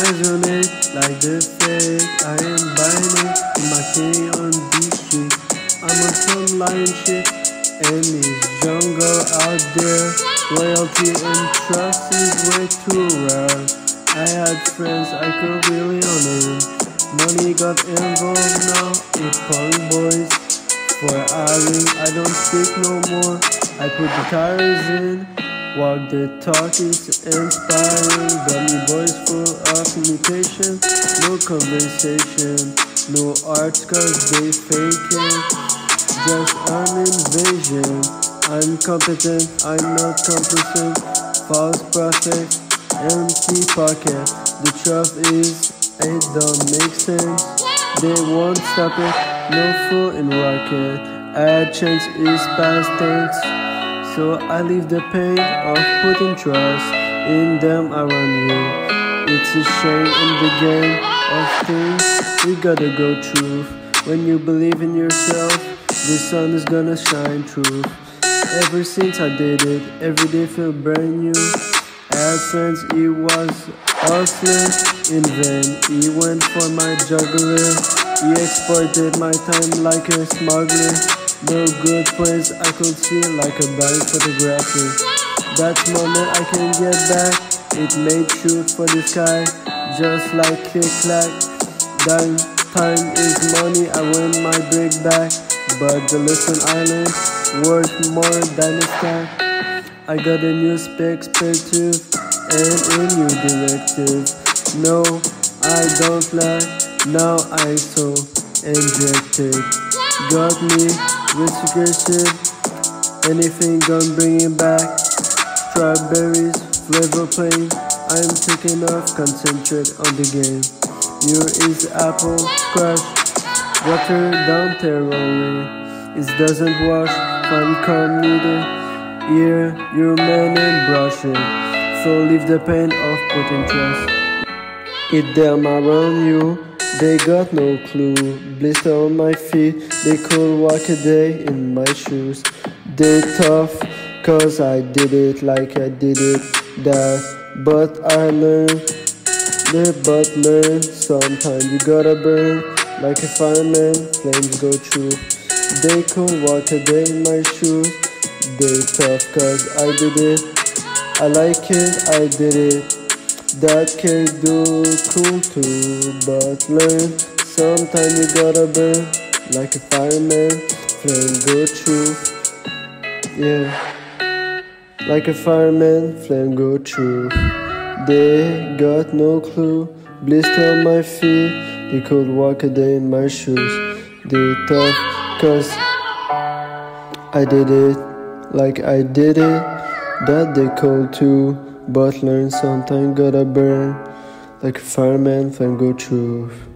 resonate like the fake. I am binding in my K on the street. I'm on some lion shit, and it's jungle out there. Loyalty and trust is way too rare. I had friends I could really honor. Money got involved now, it's punk boys. For Ali, I don't speak no more. I put the tires in, walk the talk is inspiring. Dummy boys full of imitation, no conversation, no art cause they fake it. Just an invasion. I'm competent, I'm not complacent. False prophet, empty pocket. The truth is, it don't make sense. They won't stop it, no fool in rocket. Add chance is past tense. So I leave the pain of putting trust in them around you. It's a shame in the game of things we gotta go through. When you believe in yourself, the sun is gonna shine through. Ever since I did it, every day feel brand new. As friends, it was hustling in vain. He went for my juggler. He exploited my time like a smuggler. No good place I could see like a bad photographer. That moment I can get back. It made shoot for the sky, just like click-clack. That time is money, I win my break back. But the Listen Island worth more than a stack. I got a new perspective and a new directive. No, I don't lie, now I so injected. Got me retrogression, anything gonna bring it back. Strawberries, flavor plain, I'm taking off, concentrate on the game. Here is apple, crush, water down terror. It doesn't wash, fun come neither. Here, your man and brushing. So leave the pain of putting trust. It them around you, they got no clue. Blister on my feet, they could walk a day in my shoes. They tough, cause I did it like I did it that. But I learned, sometimes you gotta burn. Like a fireman, flames go through. They could walk a day in my shoes. They tough cause I did it. I like it, I did it. That kid do cool too. But learn, sometimes you gotta burn. Like a fireman, flame go through. Yeah. Like a fireman, flame go through. They got no clue. Blister on my feet, they could walk a day in my shoes. They tough cause I did it like I did it. That they cold too, but learn sometimes gotta burn. Like a fireman, flame go through.